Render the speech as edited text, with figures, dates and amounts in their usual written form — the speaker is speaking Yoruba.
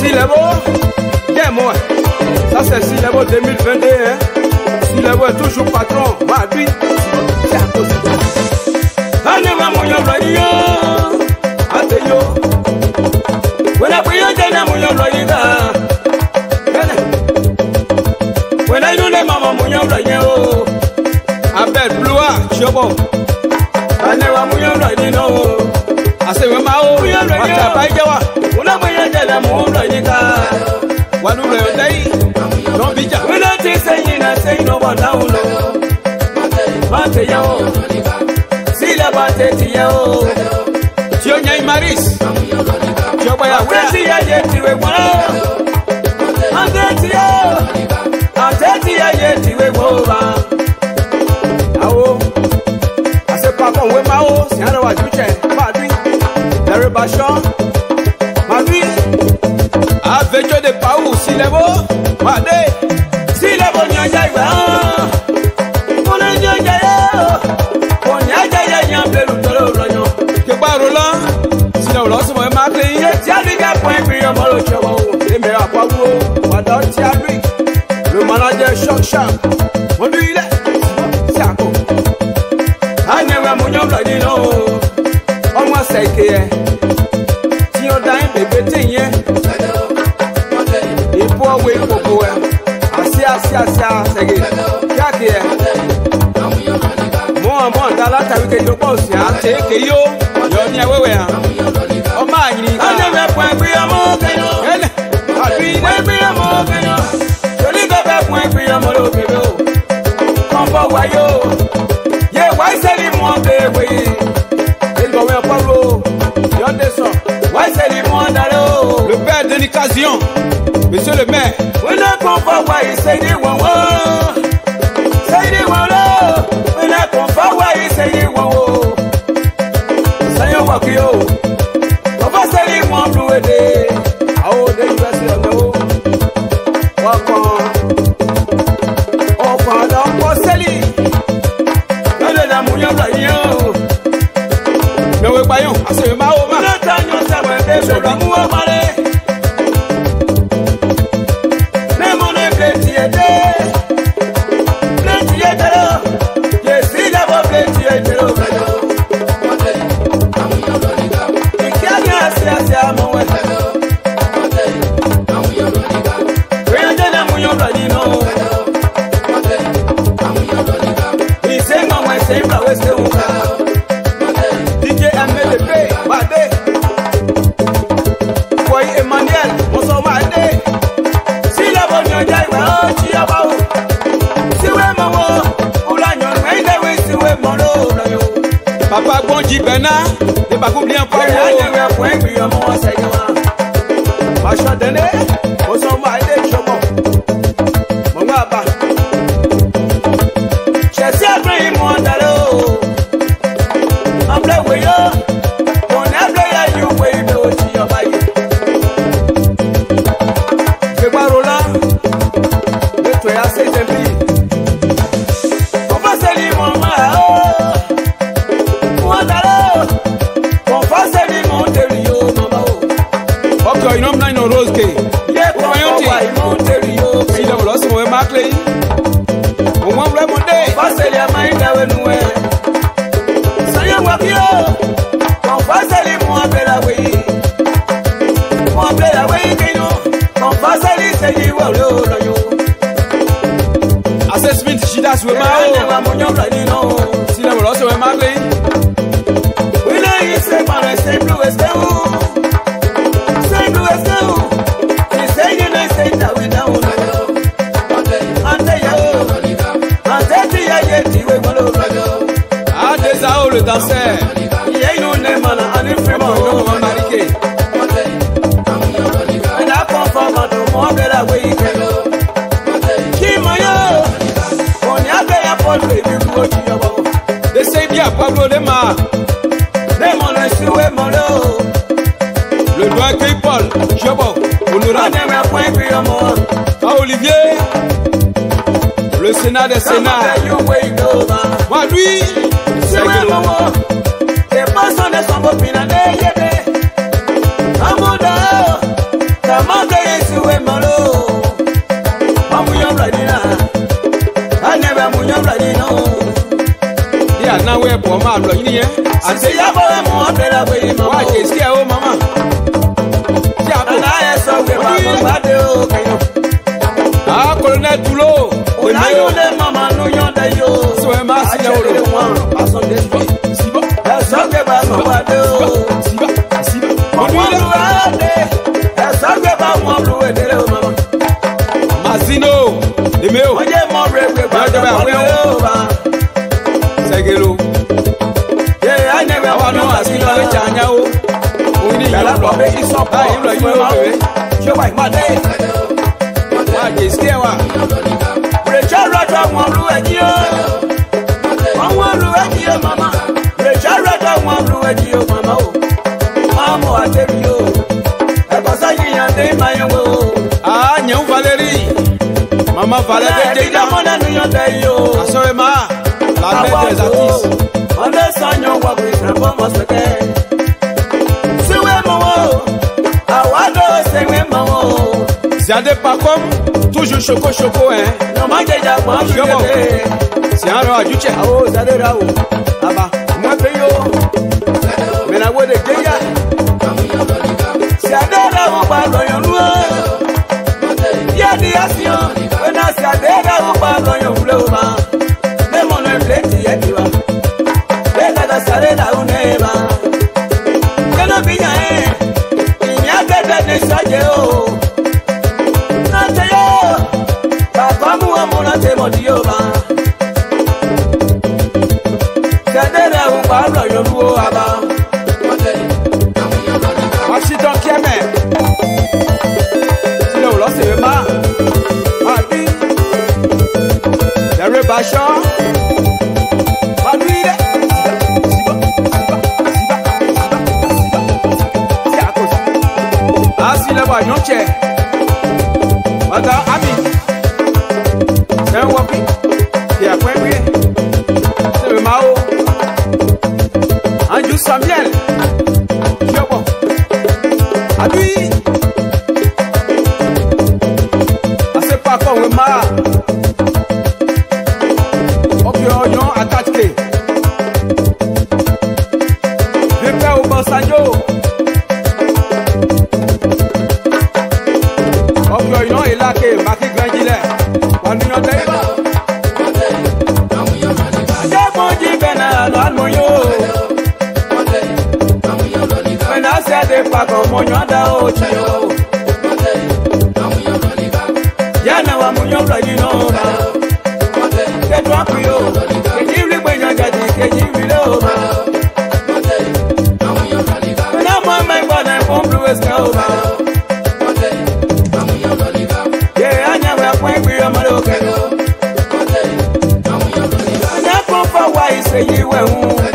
Moi, ça c'est si level 2021. Si level toujours patron, ma vie, c'est impossible. Allez, maman, y'a rien. Attention. When I pay you, then I'm your lawyer. When I do the mama, I'm your I bet blue, Chobo. I never move your lawyer, no. I say, when my own, you're right. When I pay you, then I'm your lawyer. One day, don't be just when I say no one down. Mateo, see the Mateo, Johnny Maris, Jobaya, where see I get to a one. I'm 30 years to a woman. Oh, I said, Papa, with my own, Siana, what you check, Madrid, very bashon, Madrid. Avec des paous, si les beaux, madé, si les beaux n'y a pas, on a n'y a on y a un peu de l'oignon. Que par Roland, si l'on lance mon marqué, il y a des gars pour un peu de mal au chevaux, et mais à quoi vous, madame Thierry, le manager choc, on lui est, c'est un coup. Ah, n'y a pas mon nom, non, au moins c'est que, si on a un bébé, tiens. Wait for go. I see, more that we can do both. Take you, you're near where oh, my, I never point we are more than you. We are more than you. You live back when we are more than you. Come for you. Yeah, why say him one day? It's going for row. You're the son. Why say him one day? Le père de l'occasion. Monsieur le maire, when I come for why you say they won't say they won't when I come for why you say they won't say you walk you over say they won't do a day. Oh, they just don't know. Walk on. Oh, Father, for Sally. No, I'm like you. No, we're by you. I say, my own man, Nathaniel, they should have more money. Papa Bonji Bernard, et pas oublier un point. Machin donné, on s'en va aller, chamo. Mon papa, j'ai si après moi d'allo. En plein voyant, on a plein à you, way, mais aussi en bail. Je vois Roland, le toit à ses amis. On va salir mon main. You know, I'm not rose cake. Yeah, see the loss of my Markley. One lemon day, pass a mind away. So you walk you, pass a more better way. More better way, you know, pass a little you will know you. Assessment, she does with my own, you know, see the loss of my Markley. When I say, man, I say, blue as le danseur, il y a une man en effrement, non, on mariqué. On a conforme de moi de la way. Qui m'a on y a fait un peu de bureau qui a beau. Laissez bien Pablo de ma. Les mon essuie mon lot. Le doigt que Paul, Jobo, on nous rend un point puis un mot. À Olivier, le Sénat des Sénats. Moi, lui. C'est moi, maman. Les personnes ne sont pas finalement. we malo. Amuyo bradina. I never muyo bradino. Yeah, now we're poor man, yeah. I say, I'm more better way. Why is here, oh, mama? Yeah, and I saw the ah, Colonel Tulo. When I know them, Mama, no, you're the yo. So am I still the one. I saw this one. That's okay, but no, I do. That's okay, but one blue and the mama. Mazino, the mill. I get more red about Segelo. Yeah, I never want to ask you to China. Only Yala Baby Sop. I am you like my day. Is there one? Richard Rata won't do it, you. One won't do it, you, Mamma. Richard Rata won't do it, you, Mamma. Mamma, I tell you. I was a young my own. Ah, new Valerie. Mamma Valerie, they don't want to know that you. Sorry, Ma. La bête des artistes. On the sun, your work is a bomb again. So, I want to say, Mamma. Zade pas comme toujours choco hein. Non mange déjà moi je vais. C'est un roi du tchè. Oh zade rao. Aba moi payo. Mais na wo de geya. Zade rao ba loyon lou. Ya di asion. Na zade rao ba loyon lou ma. Me mon pleti e diwa. E da zade rao neba. Keno binya Inya gede de saje o. Diova. Cadera un parlo io luo aba. Washington Keme. Sino lo se ma. Abi. Dare basho. Madrid. Asi le ba noche. Mata ami. C'est wapi qui a pris c'est le Mao Anju Samuel Yobo Abi c'est pas comme le Ma Opioyon attaqué le père au Bansanjo Opioyon est là que Maki Grandile pas comme on y a d'au Yana wa munyo blagino Ketwa kuyo Kejibli kwenye gadi kejibli loba Na mwa mbana mpomlu eskaoba Ye anya wa kwenye ya maloke Na kumfa wa ise yiwe huu